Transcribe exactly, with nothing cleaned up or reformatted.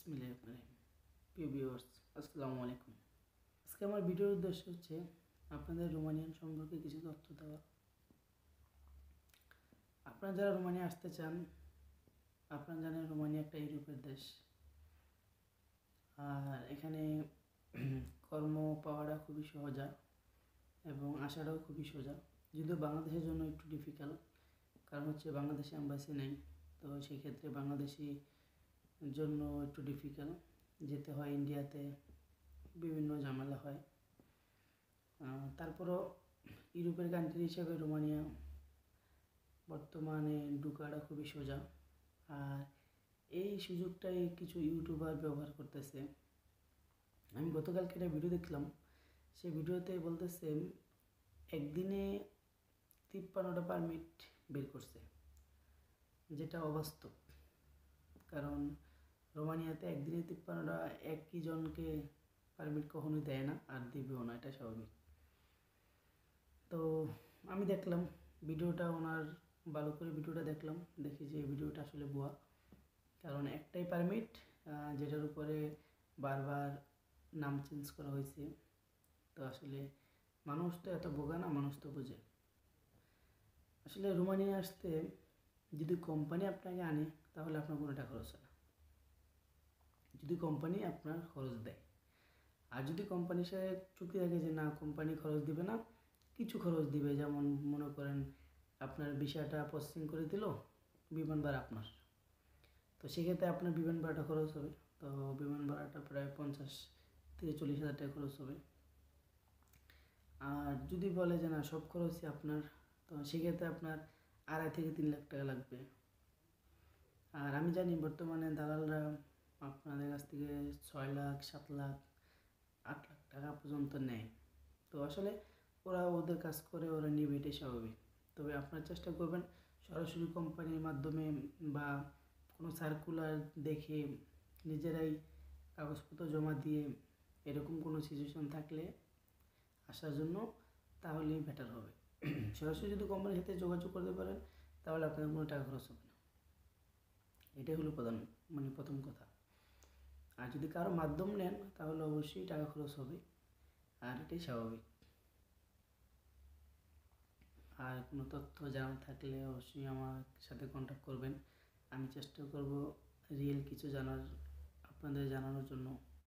বিসমিল্লাহির রহমানির রহিম। প্রিয় ভিউয়ার্স, আসসালামু আলাইকুম। আজকে আমার ভিডিওর উদ্দেশ্য হচ্ছে আপনাদের রোমানিয়ান সম্পর্কে কিছু তথ্য দেওয়া। আপনারা যারা রোমানিয়া আসতে চান, আপনারা জানেন রোমানিয়া একটা ইউরোপের দেশ, আর এখানে কর্ম পাওয়াটা খুবই সহজা এবং আসাটাও খুবই সোজা। যদিও বাংলাদেশের জন্য একটু ডিফিকাল্ট, কারণ হচ্ছে বাংলাদেশে এম্বাসি নেই, তো সেই ক্ষেত্রে বাংলাদেশি জন্য একটু ডিফিকাল্ট, যেতে হয় ইন্ডিয়াতে, বিভিন্ন ঝামেলা হয়। তারপরও ইউরোপের কান্ট্রি হিসেবে রোমানিয়া বর্তমানে ঢোকাটা খুবই সোজা। আর এই সুযোগটাই কিছু ইউটিউবার ব্যবহার করতেছে। আমি গতকালকে একটা ভিডিও দেখলাম, সেই ভিডিওতে বলতেছে একদিনে তিপ্পান্নটা পারমিট বের করছে, যেটা অবাস্তব। কারণ রোমানিয়াতে একদিনে তিপ্পান্নটা একই জনকে পারমিট কখনোই দেয় না, আর দিবেও না, এটা স্বাভাবিক। তো আমি দেখলাম ভিডিওটা, ওনার ভালো করে ভিডিওটা দেখলাম, দেখি যে ভিডিওটা আসলে ভুয়া। কারণ একটাই পারমিট, যেটার উপরে বারবার নাম চেঞ্জ করা হয়েছে। তো আসলে মানুষ তো এত বোকা না, মানুষ তো বোঝে। আসলে রোমানিয়া আসতে যদি কোম্পানি আপনাকে আনে তাহলে আপনার কোনো টাকা খরচ হয় না, যদি কোম্পানি আপনার খরচ দেয়। আর যদি কোম্পানির সাথে চুক্তি থাকে যে না, কোম্পানি খরচ দিবে না, কিছু খরচ দিবে, যেমন মনে করেন আপনার ভিসাটা প্রসেসিং করে দিল, বিমান ভাড়া আপনার, তো সেক্ষেত্রে আপনার বিমান ভাড়াটা খরচ হবে। তো বিমান ভাড়াটা প্রায় পঞ্চাশ থেকে চল্লিশ হাজার টাকা খরচ হবে। আর যদি বলে যে না, সব খরচই আপনার, তো সেক্ষেত্রে আপনার আড়াই থেকে তিন লাখ টাকা লাগবে। আর আমি জানি বর্তমানে দালালরা আপনাদের কাছ থেকে ছয় লাখ সাত লাখ আট লাখ টাকা পর্যন্ত নেয়। তো আসলে ওরা ওদের কাজ করে, ওরা নিবে, এটাই স্বাভাবিক। তবে আপনারা চেষ্টা করবেন সরাসরি কোম্পানির মাধ্যমে বা কোনো সার্কুলার দেখে নিজেরাই কাগজপত্র জমা দিয়ে, এরকম কোনো সিচুয়েশন থাকলে আসার জন্য, তাহলেই বেটার হবে। সরাসরি যদি কোম্পানির সাথে যোগাযোগ করতে পারেন তাহলে আপনার কোনো টাকা খরচ হবে না, এটাই হলো প্রধান মানে প্রথম কথা। আর যদি কারো মাধ্যম নেন তাহলে অবশ্যই টাকা খরচ হবে, আর এটাই স্বাভাবিক। আর কোনো তথ্য জানার থাকলে অবশ্যই আমার সাথে কন্ট্যাক্ট করবেন, আমি চেষ্টা করব রিয়েল কিছু জানার, আপনাদের জানানোর জন্য।